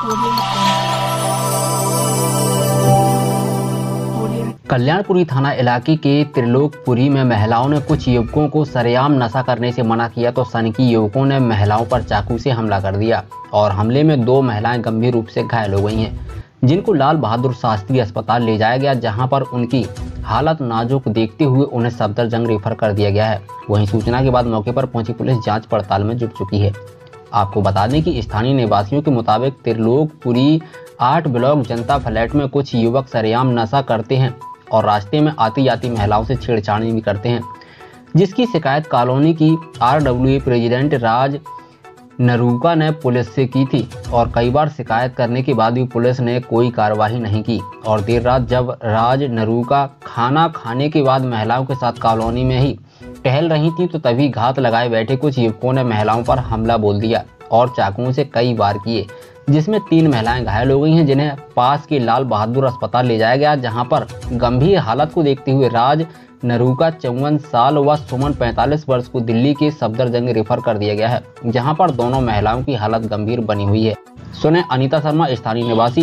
कल्याणपुरी थाना इलाके के त्रिलोकपुरी में महिलाओं ने कुछ युवकों को सरेआम नशा करने से मना किया तो सनकी युवकों ने महिलाओं पर चाकू से हमला कर दिया और हमले में 2 महिलाएं गंभीर रूप से घायल हो गई हैं, जिनको लाल बहादुर शास्त्री अस्पताल ले जाया गया, जहां पर उनकी हालत नाजुक देखते हुए उन्हें सफदरजंग रेफर कर दिया गया है। वहीं सूचना के बाद मौके पर पहुंची पुलिस जाँच पड़ताल में जुट चुकी है। आपको बता दें कि स्थानीय निवासियों के मुताबिक त्रिलोकपुरी 8 ब्लॉक जनता फ्लैट में कुछ युवक सरेआम नशा करते हैं और रास्ते में आती जाती महिलाओं से छेड़छाड़ भी करते हैं, जिसकी शिकायत कॉलोनी की RWA प्रेसिडेंट राज नरूका ने पुलिस से की थी और कई बार शिकायत करने के बाद भी पुलिस ने कोई कार्रवाई नहीं की। और देर रात जब राज नरूका खाना खाने के बाद महिलाओं के साथ कॉलोनी में ही टहल रही थी तो तभी घात लगाए बैठे कुछ युवकों ने महिलाओं पर हमला बोल दिया और चाकुओं से कई वार किए, जिसमें 3 महिलाएं घायल हो गई हैं, जिन्हें पास के लाल बहादुर अस्पताल ले जाया गया, जहां पर गंभीर हालत को देखते हुए राज नरूका 54 साल व सुमन 45 वर्ष को दिल्ली के सफदरजंग रेफर कर दिया गया है, जहां पर दोनों महिलाओं की हालत गंभीर बनी हुई है। सुने अनीता शर्मा, स्थानीय निवासी।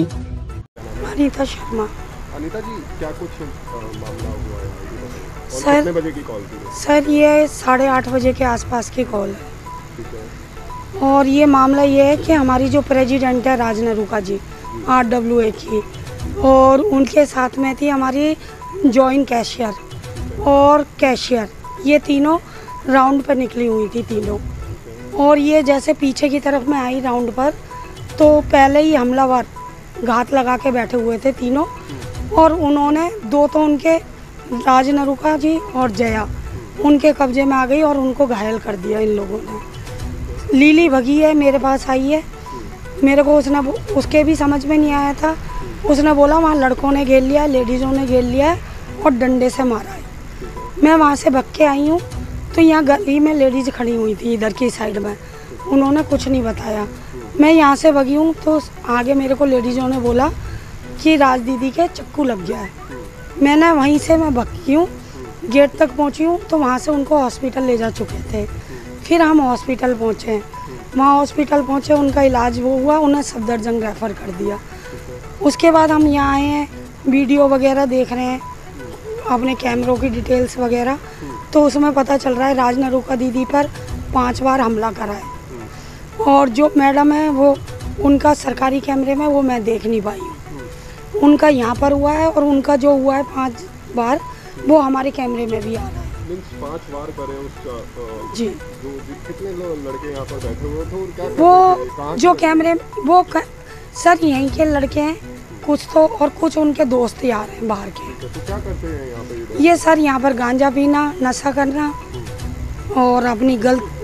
अनीता शर्मा। अनीता जी, क्या कुछ मामला हुआ है? और सर, कितने बजे की कॉल थी? सर, ये 8:30 बजे के आसपास की कॉल है। ठीक है। और ये मामला ये है कि हमारी जो प्रेसिडेंट है राज नरूका जी RWA की, और उनके साथ में थी हमारी जॉइंट कैशियर और कैशियर, ये तीनों राउंड पर निकली हुई थी तीनों। और ये जैसे पीछे की तरफ में आई राउंड पर, तो पहले ही हमलावर घात लगा के बैठे हुए थे तीनों, और उन्होंने 2 तो उनके राज नरूका जी और जया उनके कब्जे में आ गई और उनको घायल कर दिया इन लोगों ने। लीली भगी है, मेरे पास आई है, मेरे को उसके भी समझ में नहीं आया था। उसने बोला वहाँ लड़कों ने घेर लिया है, लेडीज़ों ने घेर लिया है और डंडे से मारा है। मैं वहाँ से भग के आई हूँ तो यहाँ गली में लेडीज़ खड़ी हुई थी इधर की साइड में, उन्होंने कुछ नहीं बताया। मैं यहाँ से भगी हूँ तो आगे मेरे को लेडीज़ों ने बोला कि राज दीदी के चक्कू लग गया है। मैंने वहीं से मैं भगी हूँ, गेट तक पहुँची हूँ तो वहाँ से उनको हॉस्पिटल ले जा चुके थे। फिर हम हॉस्पिटल पहुँचे, वहाँ हॉस्पिटल पहुँचे, उनका इलाज वो हुआ, उन्हें सफदरजंग रेफ़र कर दिया। उसके बाद हम यहाँ आए हैं, वीडियो वगैरह देख रहे हैं, अपने कैमरों की डिटेल्स वगैरह, तो उसमें पता चल रहा है राज नरूका दीदी पर 5 बार हमला करा है। और जो मैडम है वो, उनका सरकारी कैमरे में वो मैं देख नहीं पाई हूँ, उनका यहाँ पर हुआ है और उनका जो हुआ है 5 बार वो हमारे कैमरे में भी आ रहा है। 5 बार करे उसका जी। कितने लड़के यहाँ पर बैठे हुए थे और क्या वो जो कैमरे वो सर यहीं के लड़के हैं कुछ तो, और कुछ उनके दोस्त यार हैं बाहर के। तो क्या करते हैं यहाँ पे? ये सर यहाँ पर गांजा पीना, नशा करना और अपनी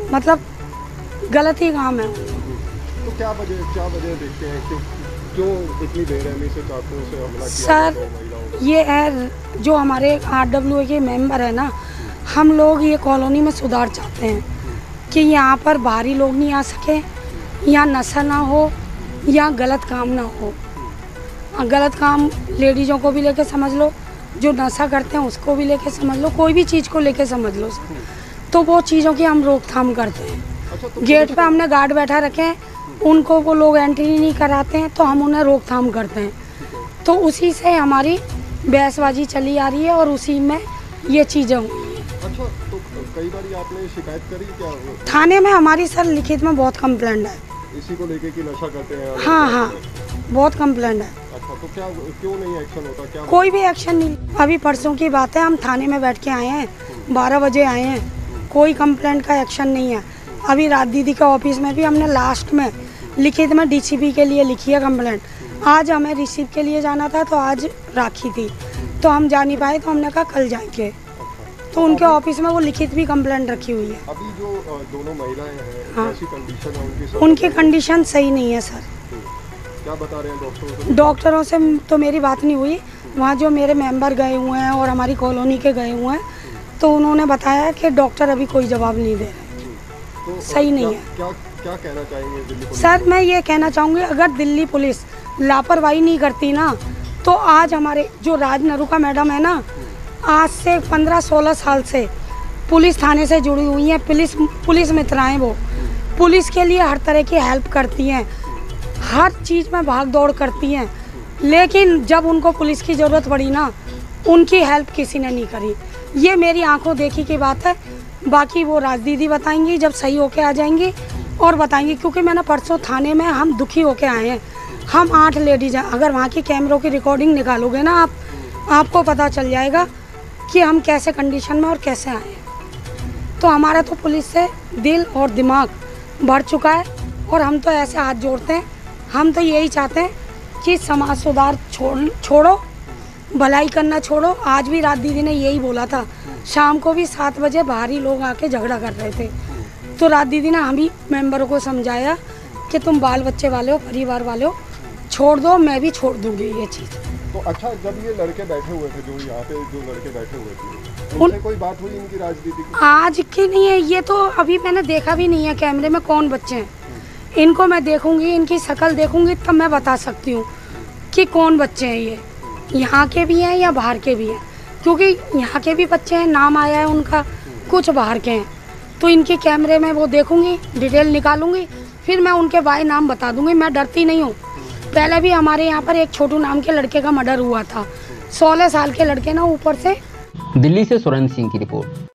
गलत ही काम है। तो क्या वजह देखते हैं कि क्यों इतनी बेरहमी से चाकू से हमला किया? सर ये है जो हमारे RWA के मेंबर है ना, हम लोग ये कॉलोनी में सुधार चाहते हैं कि यहाँ पर बाहरी लोग नहीं आ सके, यहाँ नशा ना हो, यहाँ गलत काम ना हो। गलत काम लेडीज़ों को भी लेके समझ लो, जो नशा करते हैं उसको भी लेके समझ लो, कोई भी चीज़ को लेके समझ लो सर, तो वो चीज़ों की हम रोकथाम करते हैं। गेट पे हमने गार्ड बैठा रखे हैं, उनको वो लोग एंट्री नहीं कराते हैं तो हम उन्हें रोकथाम करते हैं। तो उसी से हमारी बहसबाजी चली आ रही है और उसी में ये चीज़ें हुई हैं। अच्छा, तो कई बार आपने शिकायत करी क्या? थाने में हमारी सर लिखित में बहुत कंप्लेंट है इसी को लेके कि नशा करते हैं? हाँ, बहुत कंप्लेंट है। अच्छा, तो क्यों नहीं एक्शन होता? क्या कोई भी एक्शन नहीं। अभी परसों की बात है, हम थाने में बैठ के आए हैं, 12 बजे आए हैं, कोई कंप्लेंट का एक्शन नहीं है। अभी राज दीदी का ऑफिस में भी हमने लास्ट में लिखित में DCP के लिए लिखी है कंप्लेंट। आज हमें रिसीव के लिए जाना था तो आज राखी थी तो हम जा नहीं पाए, तो हमने कहा कल जाएंगे। तो उनके ऑफिस में वो लिखित भी कंप्लेंट रखी हुई है। अभी जो दोनों महिलाएं हैं, हाँ, कैसी कंडीशन है उनकी कंडीशन सही नहीं है सर। क्या बता रहे हैं डॉक्टरों से? डॉक्टरों से तो मेरी बात नहीं हुई, वहाँ जो मेरे मेंबर गए हुए हैं और हमारी कॉलोनी के गए हुए हैं, तो उन्होंने बताया कि डॉक्टर अभी कोई जवाब नहीं दे रहे, तो सही नहीं है। क्या कहना चाहेंगे दिल्ली पुलिस? सर मैं ये कहना चाहूँगी, अगर दिल्ली पुलिस लापरवाही नहीं करती ना, तो आज हमारे जो राज नरूका मैडम है ना, आज से 15-16 साल से पुलिस थाने से जुड़ी हुई हैं, पुलिस मित्राएं, वो पुलिस के लिए हर तरह की हेल्प करती हैं। हर चीज़ में भाग दौड़ करती हैं, लेकिन जब उनको पुलिस की ज़रूरत पड़ी ना, उनकी हेल्प किसी ने नहीं करी। ये मेरी आंखों देखी की बात है। बाकी वो राज दीदी बताएंगी जब सही होके आ जाएंगी और बताएंगी, क्योंकि मैंने परसों थाने में हम दुखी होके आए हैं। हम 8 लेडीज हैं। अगर वहाँ की कैमरों की रिकॉर्डिंग निकालोगे ना आप, आपको पता चल जाएगा कि हम कैसे कंडीशन में और कैसे आए हैं। तो हमारा तो पुलिस से दिल और दिमाग बढ़ चुका है और हम तो ऐसे हाथ जोड़ते हैं। हम तो यही चाहते हैं कि समाज सुधार छोड़ो, भलाई करना छोड़ो। आज भी रात दीदी ने यही बोला था। शाम को भी 7 बजे बाहरी लोग आके झगड़ा कर रहे थे, तो रात दीदी ने हम ही मेंबरों को समझाया कि तुम बाल बच्चे वाले हो, परिवार वाले हो, छोड़ दो, मैं भी छोड़ दूंगी ये चीज़। तो अच्छा, जब ये लड़के बैठे हुए थे, जो यहाँ पे जो लड़के बैठे हुए थे, उनसे कोई बात हुई इनकी राजनीति की? आज की नहीं है ये, तो अभी मैंने देखा भी नहीं है कैमरे में कौन बच्चे हैं। इनको मैं देखूंगी, इनकी शक्ल देखूंगी, तब मैं बता सकती हूँ कि कौन बच्चे हैं ये, यहाँ के भी हैं या बाहर के भी हैं। क्योंकि यहाँ के भी बच्चे हैं, नाम आया है उनका, कुछ बाहर के हैं। तो इनके कैमरे में वो देखूंगी, डिटेल निकालूंगी, फिर मैं उनके बाय नाम बता दूंगी। मैं डरती नहीं हूँ। पहले भी हमारे यहाँ पर एक छोटू नाम के लड़के का मर्डर हुआ था। 16 साल के लड़के ना ऊपर से। दिल्ली से सुरेंद्र सिंह की रिपोर्ट।